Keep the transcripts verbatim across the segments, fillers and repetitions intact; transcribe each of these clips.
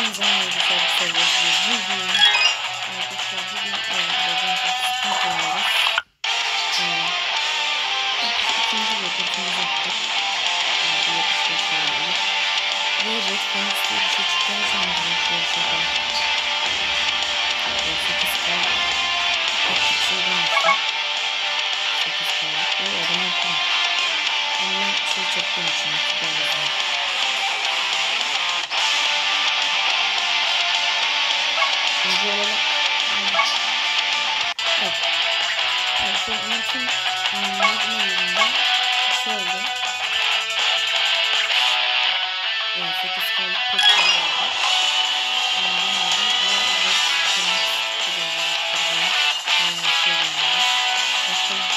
Hepinize merhaba sevgili bugün arkadaşlar bugün Legend of Spring oynuyoruz. İkinci roketimizi yaptık. yetmiş beş saniyelik. Ve Red Phoenix diye bir şey çıktı. Her zaman bir şey yapalım. sekiz kal. Kaçlık şey demiştim. sekiz kallık. O adam yapalım. Ondan şey çektiğim için. Şimdi olalım. Evet. Evet. Şu an için magma yerinde şey oldu. Evet. sekiz kallık pek şey oldu. Ondan oldu. Ve evet. Şimdi gidiyoruz. Burada şey oldu. Bakalım.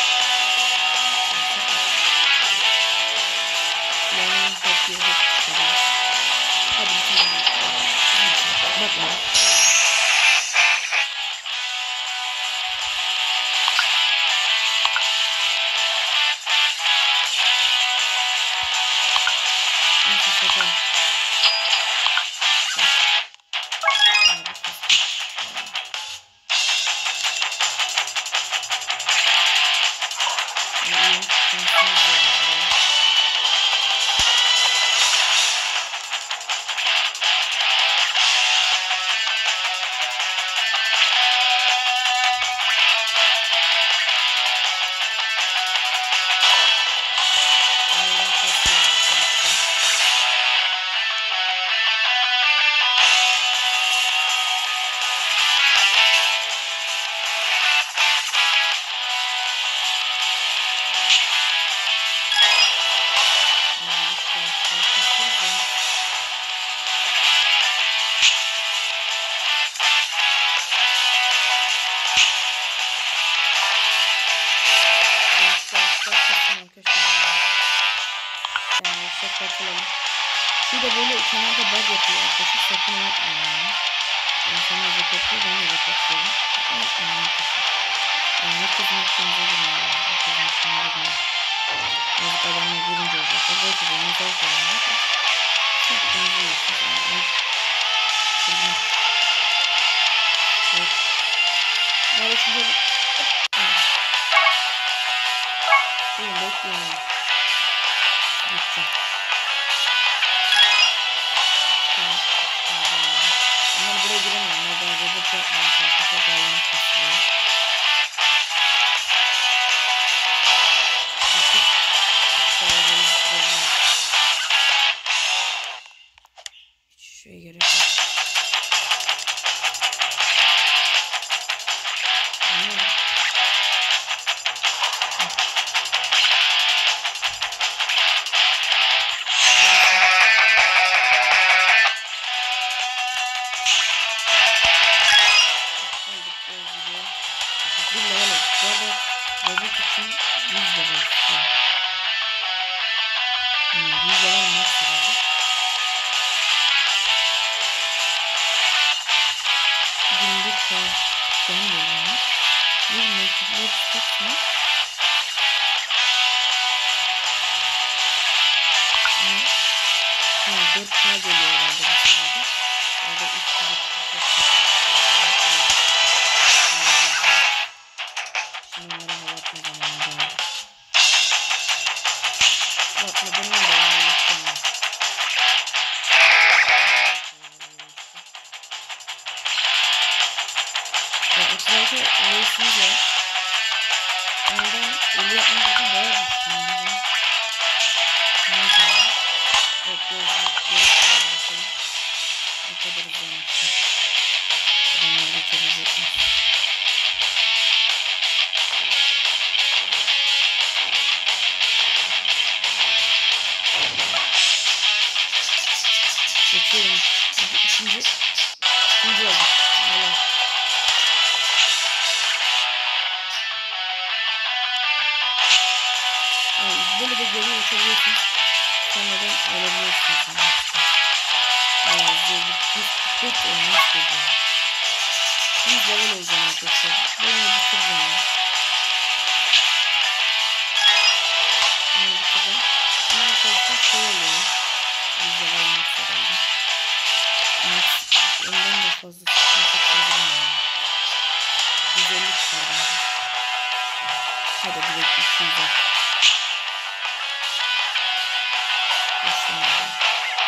Thank you. Bakma. Neyse şaka. Şurada böyle kenarda bug yapıyor arkadaşlar. Sakın yapmayın yani. İnsanlar reportluyor, ben de reportluyorum. Yapmayın arkadaşlar. Yani herkesin hakkınıza girmiyor. Herkesin hakkına girmiyor. Yazık adamla girince olacaklar. Belki de ne zor kalınca da. Hakkınızı yiyorsunuz. Yani girmek. Evet. Böyle şimdi Buyurun bekleyin. Gideceğim. Onlar buraya giremiyor. Onlar daha robot yapmıyor. Arkadaşlar daha yeni kesiyor. Artık hiç şuraya gerek yok. Anladım. Bir level oldu. Bu arada robot için yüz level istiyor. Hmm, yüz level master oldu. yirmi bir K can bölümü. Bir multiplayer stack mı? Ha, dört K geliyor herhalde bu sırada. Orada üç yüz otuz dokuz. Şimdi onlara hava atma zamanı geldi. Bakma benim de onları istemiyorum. Evet, otuz altı reisimiz var. Ondan elli yapmak için bayağı düşünüyorum. Neyse abi. Evet, gözüm yarışmaya bakalım. Ne kadar izlemiştim. Adamlar geçebilecek mi? Geçiyorum. İkinci. İkinci oldu. Hala. Evet, böyle de geri uçabiliyorsun. Sonradan ölebiliyorsun. Bayağı zevkli. Hiç hiç olmaz dedi. yüz level olacağım arkadaşlar. Bölümü bitireceğim. Bunu bitireceğim. Ama arkadaşlar şey oluyor. yüz level max herhalde. Max ondan da fazla çıkmayacağım yani. yüz elli çıkar bence. Hadi direkt iki yüz at. Bismillah.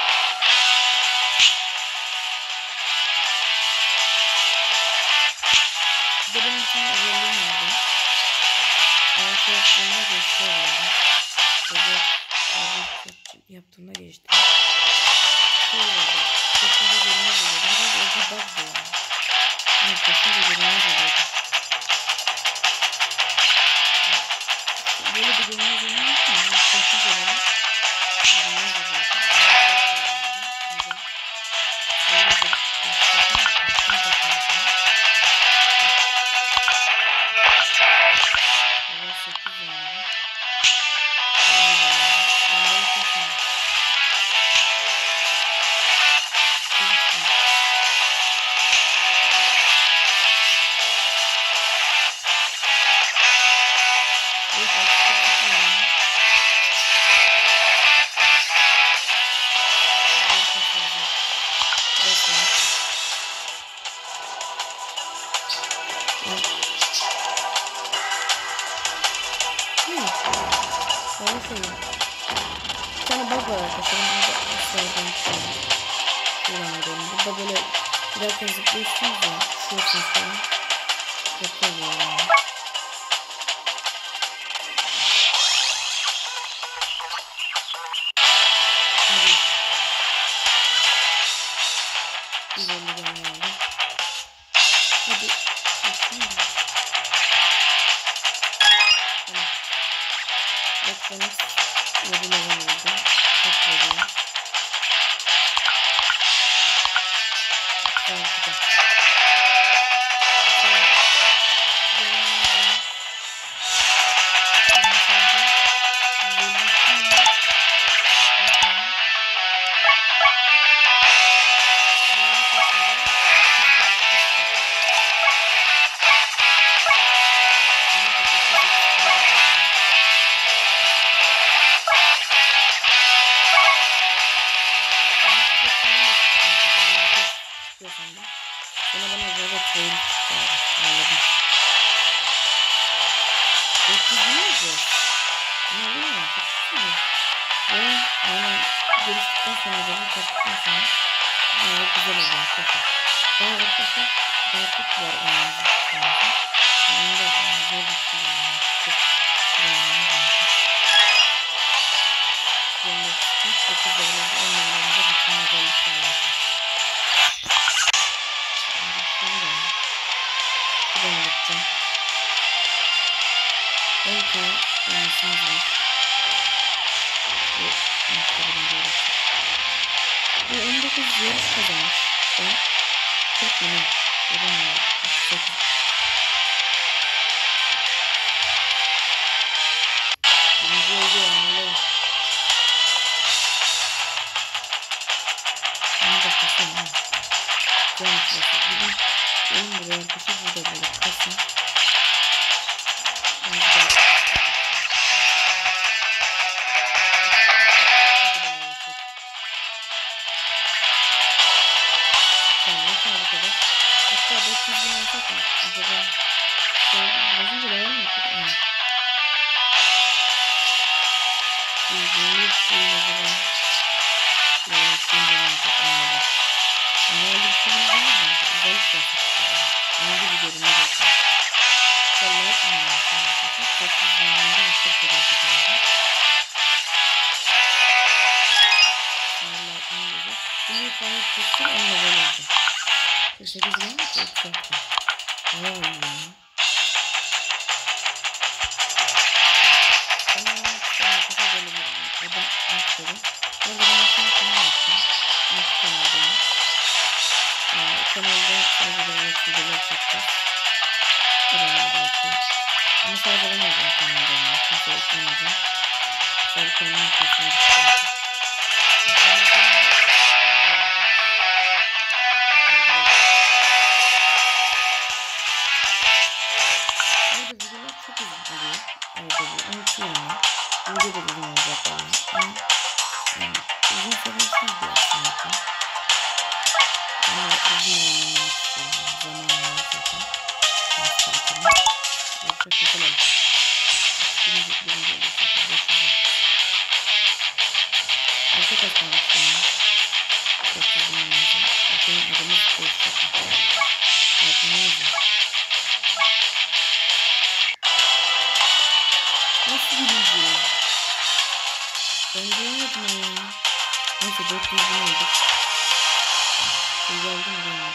Benim bir tane özelliğim vardı. Eğer şey yaptığımda geçti herhalde. Böyle abi yaptığımda geçti. Şey oldu. Kesince görünmez oluyordu. Herhalde o bir bug'dı yani. Evet, kesince görünmez oluyordu. Böyle bir görünmez oluyordu mu? Kesince görünmez oluyordu. Böyle bir sekiz yani. Onları kesin. var arkadaşlar. Burada sağdan kullanıyorum. Burada böyle giderken zıplıyorsunuz ya. Düşüyorsunuz falan. Yapıyor yani. Güzel bir geldi. Hadi. Tamam. Baksanız yedi level oldu. Çok veriyor. Belki de. Sonra bana böyle koyun çıktı. Ağladım. Ötüz neydi? Ne oluyor ya? Çok güzel. Ve aynen geliştikten sonra böyle çektikten sonra gayet güzel oluyor arkadaşlar. Daha arkadaşlar daha çok var onlarda. Onun da zor bir şey yani. Çok kullanmamız lazım. Üzerinde çıkmış. dokuz level'ında on level'ında bütün özellikler var. Şuradan gideceğim. on tane olmasımız var. Bu on dokuz yarış kazanmış. Ben kırk milyon. Bilmiyorum. Birinci oldu yani. Bunu da kasayım ha. Canım şurası. Bugün benim buraya arkadaşlar burada böyle kasayım. Hatta dört yüz bin olsak mı? Acaba biraz önce level mi yaptık? Evet. yüz bir şey acaba level üçüncü mi yaptık? Anladım. Ama öyle bir şey mi değil mi? Özellik yaptık. Öyle bir görünme yaptık. Şöyle yapmıyorum. dört yüz bin olunca başka bir şey yaptık. Şöyle yapmıyorum. Bunu falan tuttum. on level oldu. kırk sekiz bin mi? Çok çok. Ne oluyor ya? Bana sana kısa böyle bir adım açıyorum. Orada ben sana kanal açacağım. Nasıl kanaldayım? Ee, kanalda sadece böyle videolar çekeceğiz. Buranı da açayım. Ama sadece ben olacağım kanaldayım. Kimse eklemeyeceğim. Sadece kanalın kesinlikle çıkacağım. Sonra sonra çok uzun oluyor. Evet tabii. Unutuyorum. Video da uzun olacak yani. Ama yani uzun seversiniz diye aslında. Ama uzun oynamak istiyorum. Zaman var zaten. Nasıl bakalım. Yoksa kapalalım. Birinci, birinci olursa beşinci. Arka kaçmamış yani. Çok uzun oynayacağım. Bakın adımız değişecek. Yapmayacağım. Nasıl birinci? Ben görmedim ya. Neyse dört yüz bin olduk. Şey geldi mi gelmedi.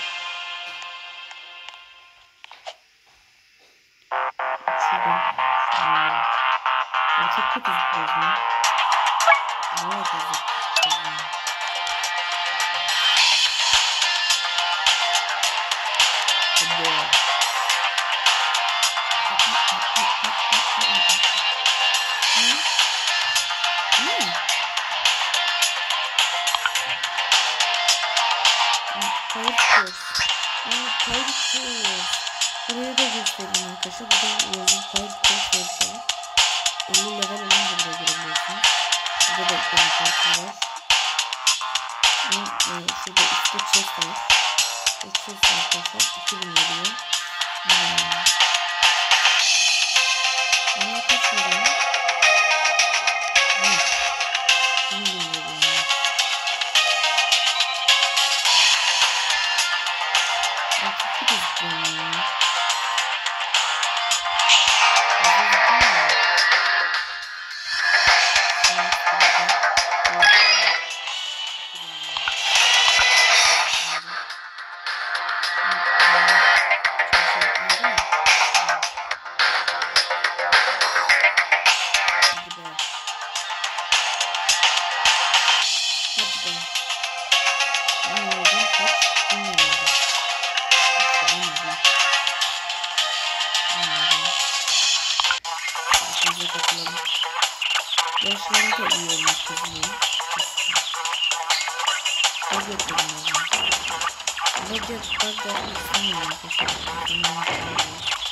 Şuradan. Şuradan. Ben çok kötü zıplıyoruz ya. Ne yapacağız? Hadi. Kayıtsız. Yani kayıtsız. Buraya da göstereyim arkadaşlar. Burada yazın kayıtsız diye bir şey var. elli level olunca buraya girebiliyorsunuz. Burada da bir farklı var. Ve e, şurada üstte chest var. O chest arkadaşlar iki bin veriyor. Bunlar kaç veriyor? yüz bin veriyor. Bug yapıyorum o zaman. Bug yap, bug yapmak istemiyorum arkadaşlar.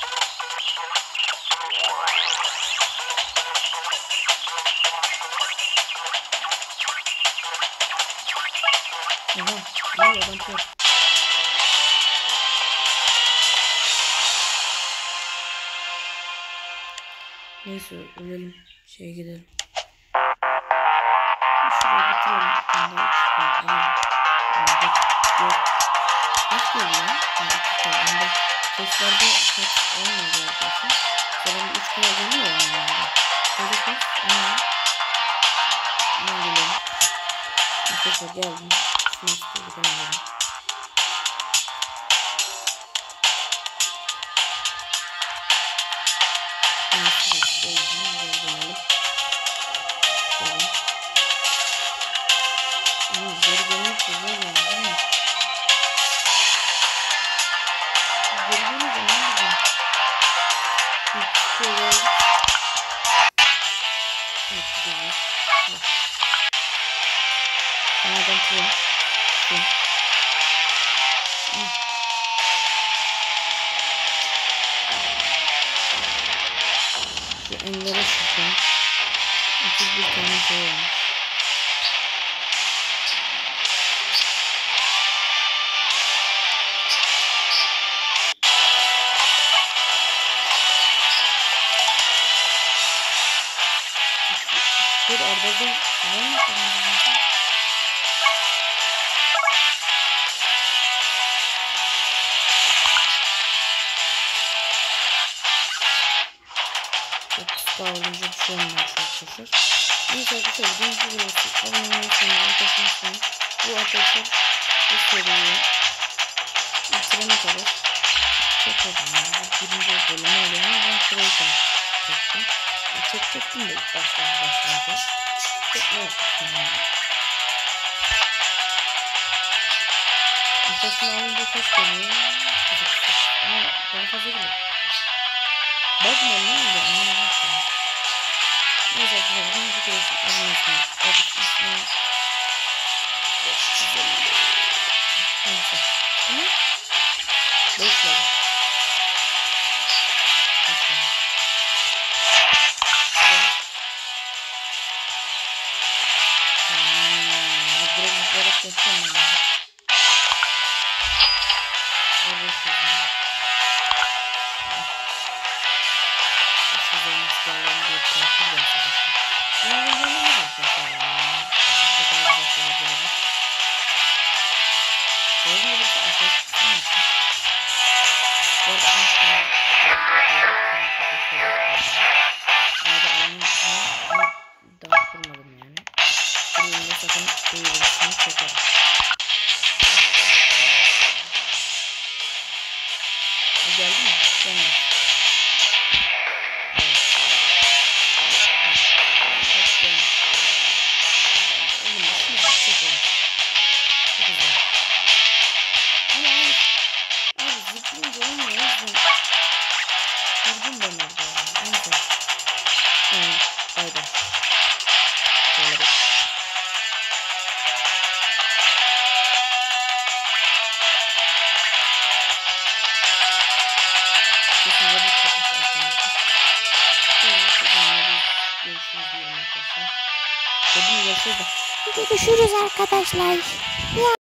Oha, iyi adam çok. Neyse ölelim. Şeye gidelim. Şuraya bitirelim. Ben de üç tane alalım. Yani dört, dört. Kaç geliyor ya? Yani iki tane. Yani testlerde kaç olmuyor arkadaşlar. Sonra bir üç kere geliyor yani. Böyle kaç? Ama ne gelelim. Arkadaşlar geldim. Şunu istiyorum. Gidelim. Nasıl istiyorum? Gelelim. Şöyle. Ama geri dönmek güzel yani değil mi? Geri dönmek de ne güzel. Şöyle geldik. Evet güzel. A'dan tuğum. Tuğum. Şu enlere çıkacağım. otuz bir tane şey olmuş. Bir arabada var mı? Çok kısa olunca bir şey olmuyor arkadaşlar. Neyse arkadaşlar birinci burası. Abone olmayı arkadaşlar. Bu arkadaşlar bu seriyi bitirene kadar çok önemli. Birinci bölümü oluyor ama ben şurayı çektim. Çekecektim de ilk baştan başlayınca. Çok ne yapmıştım yani. Arkasını alınca kaç geliyor? Ama daha fazla geliyor. Bakma ne oldu? Anlamadım ki. Neyse arkadaşlar ben bu görüşü anlatmayayım. Artık ismi... Neyse. Bunu beş lira. beş lira. Hmm, biraz yaparak yapacağım yani. Evet, evet. Sizin isterlerini bir takip yapacağız. Yani ben ne yapacağım yani? Bu kadar güzel şeyler görelim. Böyle bir şey arkadaşlar. Bu arada en son Arada aynı ama daha kurmadım yani. Kurulunda sakın uygulasını çekerim. Bu geldi mi? Gelmez. Görüşürüz arkadaşlar.